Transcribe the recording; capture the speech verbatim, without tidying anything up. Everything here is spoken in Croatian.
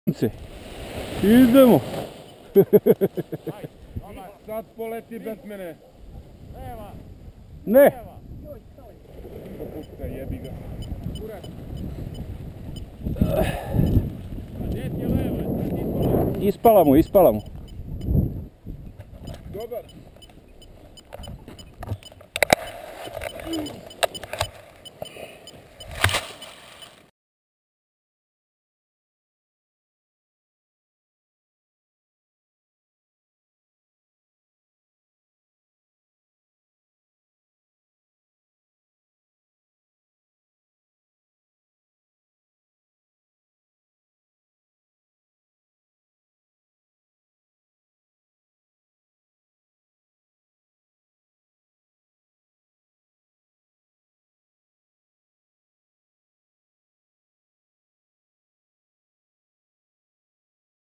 Idemo. Sad poleti Batmane. Ne. Popušta, jebi ga. Ispala mu, ispala mu.